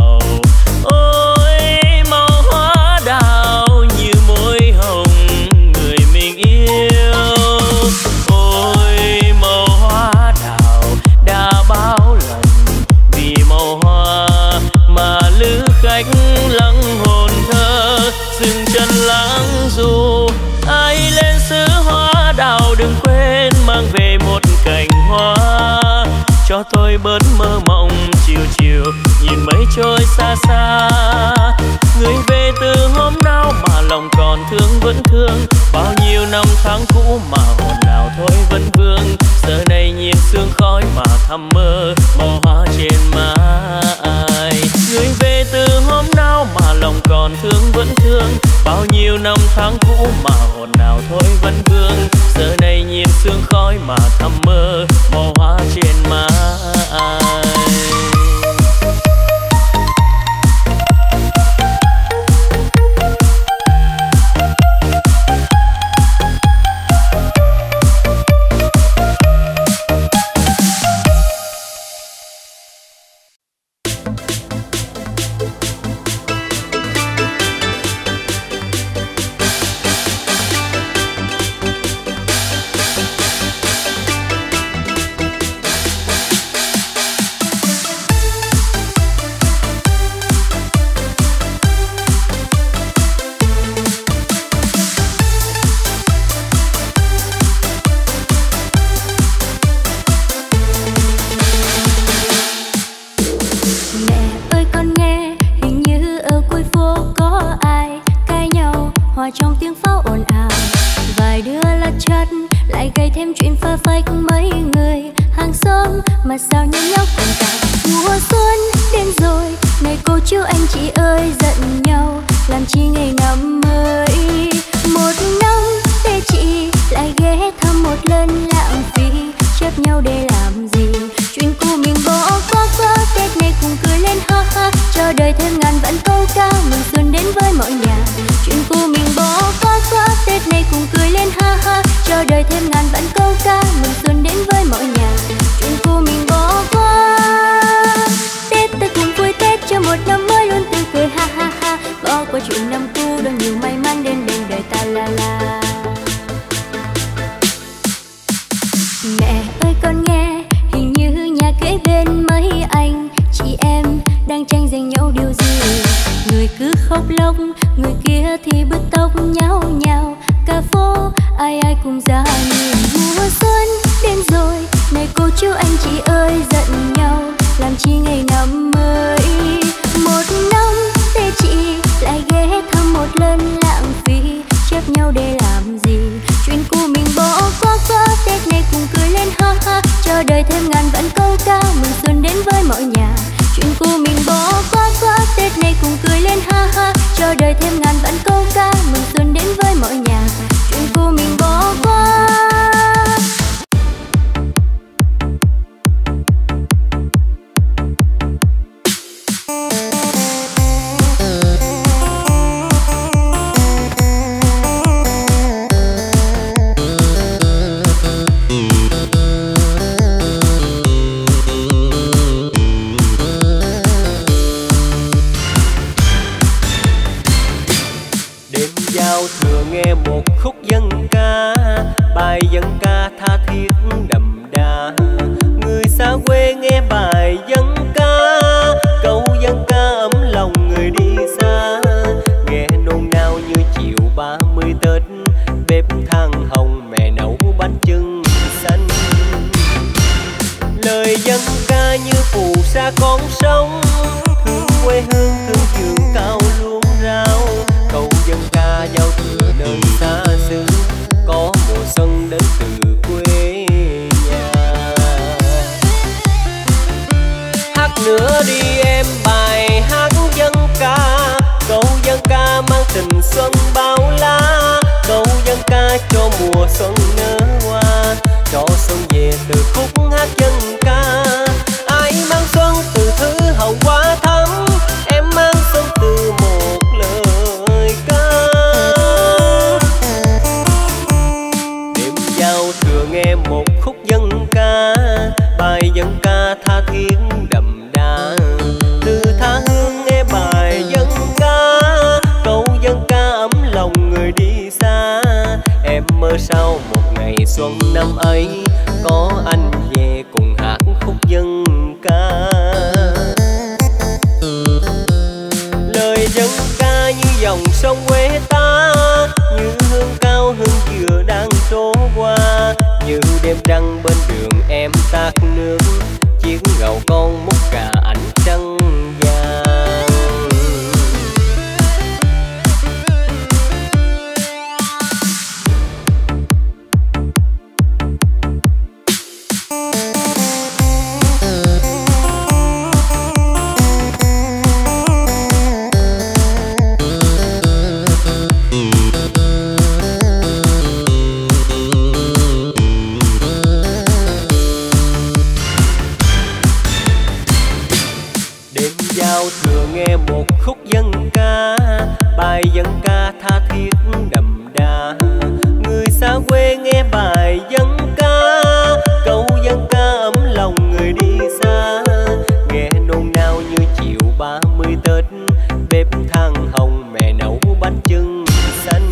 Lắng hồn thơ dừng chân lãng dù ai lên xứ hoa đào đừng quên mang về một cành hoa, cho tôi bớt mơ mộng chiều chiều nhìn mây trôi xa xa. Người về từ hôm nào mà lòng còn thương vẫn thương, bao nhiêu năm tháng cũ mà hồn nào thôi vẫn vương. Giờ này nhìn sương khói mà thầm mơ màu hoa trên má ai. Người về từ hôm nào mà lòng còn thương vẫn thương, bao nhiêu năm tháng cũ mà hồn nào thôi vẫn vương. Giờ này nhìn sương khói mà thầm mơ màu hoa trên má ai. Trong tiếng pháo ồn ào, vài đứa lật chất lại gây thêm chuyện pha phách mấy người hàng xóm mà sao nhớ nhóc còn cả. Mùa xuân đến rồi, này cô chú anh chị ơi giận nhau làm chi ngày năm mới. Một năm để chị lại ghé thăm một lần lãng phí, chấp nhau để làm gì? Chuyện cũ mình bỏ qua qua, Tết này cùng cười lên ha ha, cho đời thêm ngàn vạn câu ca mừng xuân đến với mọi nhà. Chuyện cũ mình bỏ qua qua, Tết này cùng cười lên ha ha, cho đời thêm ngàn vạn câu ca mừng xuân đến với mọi nhà. Chuyện cũ mình bỏ qua, Tết ta cùng vui Tết cho một năm mới luôn tươi cười ha ha ha. Bỏ qua chuyện năm cũ, đón nhiều may mắn đến bên đời ta là khóc lóc, người kia thì bứt tóc nháo nhào. Cả phố ai ai cùng ra nhìn. Mùa xuân đến rồi, này cô chú anh chị ơi, giận nhau làm chi ngày năm mới. Một năm tê chị lại ghé thăm một lần lãng phí, chấp nhau để làm gì? Chuyện cũ mình bỏ qua qua, Tết này cùng cười lên ha ha, cho đời thêm ngàn vạn câu ca mừng xuân đến với mọi nhà. Chuyện cũ mình bỏ qua qua, Tết này cùng cười lên ha ha, cho đời thêm ngàn vạn câu ca mừng xuân đến với mọi nhà. Chuyện cũ mình bỏ qua. Nghe một khúc dân ca, bài dân ca tha thiết đậm đà. Người xa quê nghe bài dân ca, câu dân ca ấm lòng người đi xa. Nghe nôn nao như chiều ba mươi Tết, bếp than hồng mẹ nấu bánh chưng xanh. Lời dân ca như phù sa con sông, thương quê hương thương trường cao luống rau. Câu dân ca giao thừa nơi xa xứ, có mùa xuân đến từ quê nhà. Hát nữa đi em bài hát dân ca, câu dân ca mang tình xuân bao la. Câu dân ca cho mùa xuân nở hoa, cho xuân về từ khúc hát dân ca. Ai mang xuân từ thứ hậu quá thắm, em mang xuân từ một lời ca. Đêm giao thừa nghe một khúc dân ca, bài dân ca tha thiết đậm đà. Từ tha hương nghe bài dân ca, câu dân ca ấm lòng người đi xa. Em mơ sau một ngày xuân năm ấy, có anh về cùng hát khúc dân ca. Lời dân ca như dòng sông quê ta, như hương cao hương dừa đang trổ qua. Như đêm trăng bên đường em tát nước, chiếc ngầu con múc cà ánh trăng vàng. Nghe một khúc dân ca, bài dân ca tha thiết đậm đà. Người xa quê nghe bài dân ca, câu dân ca ấm lòng người đi xa. Nghe nôn nao như chiều ba mươi Tết, bếp than hồng mẹ nấu bánh chưng xanh.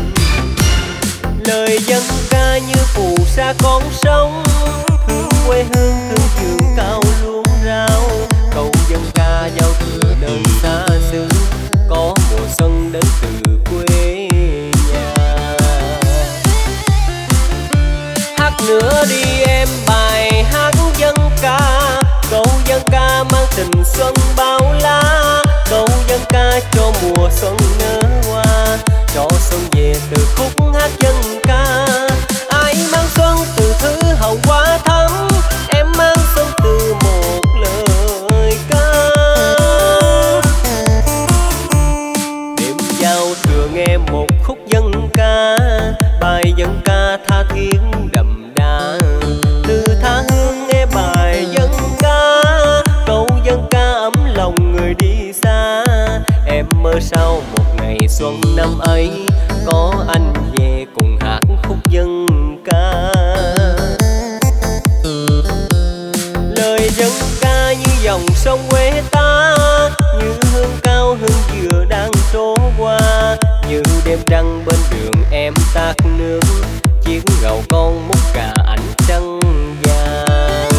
Lời dân ca như phù sa con sông, thương quê hương thương trường cao luống rau. Câu dân ca giao thừa nơi xa xứ, có mùa xuân đến từ quê nhà. Hát nữa đi em bài hát dân ca, câu dân ca mang tình xuân bao la. Câu dân ca cho mùa xuân nở hoa, cho xuân về từ khúc hát dân ca. Ai mang xuân từ thứ hậu quá thắm, em mang xuân từ một lời ca. Đêm giao thừa nghe một khúc dân ca, bài dân ca tha thiết đậm đà. Từ tha hương nghe bài dân ca, câu dân ca ấm lòng người đi xa. Em mơ sau một ngày xuân năm ấy, có anh về cùng hát khúc dân ca. Lời dân ca như dòng sông quê ta, như hương cao hương dừa đang trổ qua. Như đêm trăng bên đường em tát nước, chiếc ngầu con múc cà ánh trăng vàng.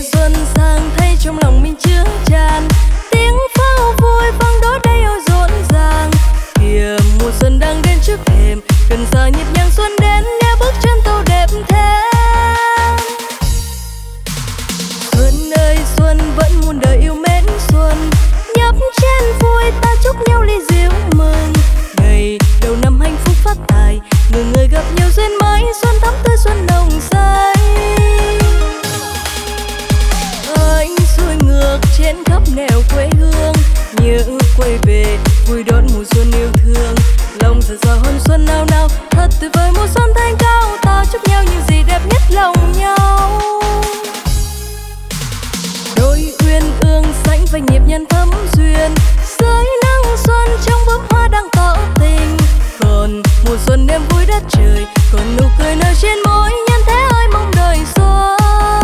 xuân sang thay trong lòng mình chứa tràn tiếng pháo vui vang đó đây ôi rộn ràng. Kìa mùa xuân đang đến trước thềm, gần giờ nhịp nhàng xuân đến nghe bước chân tàu đẹp thêm. Xuân ơi xuân vẫn muôn đời yêu mến xuân, nhấp chén vui ta chúc nhau ly rượu mừng. Ngày đầu năm hạnh phúc phát tài, người người gặp nhiều duyên mới, xuân thắm tươi xuân nồng say. Anh xuôi ngược trên khắp nẻo quê hương, nhớ quay về vui đón mùa xuân yêu thương. Lòng giờ giờ hôn xuân nào nào, thật tuyệt vời mùa xuân thanh cao. Ta chúc nhau những gì đẹp nhất lòng nhau. Đôi uyên ương sánh vai nghiệp nhân thấm duyên, dưới nắng xuân trong bướm hoa đang tỏ tình. Còn mùa xuân đêm vui đất trời, còn nụ cười nở trên môi, nhân thế ai mong đời xuân.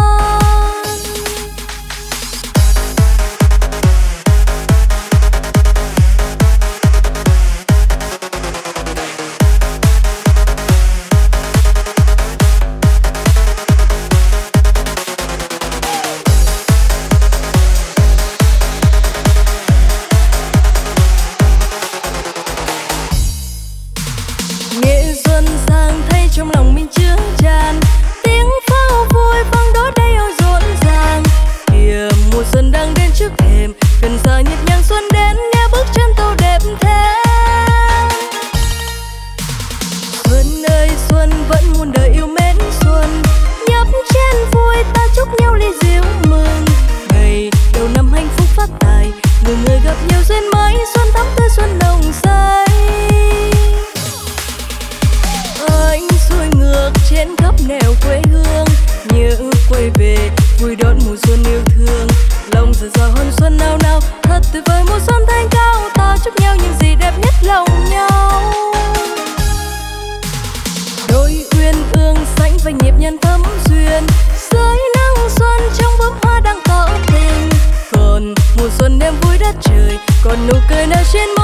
Trong lòng mình chứa tràn tiếng pháo vui vang đó đây ôi rộn ràng. Kìa mùa xuân đang đến trước thềm, gần giờ nhịp nhàng xuân đến nghe bước chân tàu đẹp thêm. Xuân ơi xuân vẫn muôn đời yêu mến xuân, nhấp chén vui ta chúc nhau ly rượu mừng. Ngày đầu năm hạnh phúc phát tài, người người gặp nhiều duyên mới, xuân thắm tươi xuân nồng say. Anh xuôi ngược trên khắp nẻo quê hương, nhớ quay về vui đón mùa xuân yêu thương. Lòng giờ giờ hôn xuân nào nào, thật tuyệt vời mùa xuân thanh cao. Ta chúc nhau những gì đẹp nhất lòng nhau. Đôi uyên ương sánh vai nghiệp nhân thấm duyên, dưới nắng xuân trong bướm hoa đang tỏ tình. Còn mùa xuân đêm vui đất trời, còn nụ cười nở trên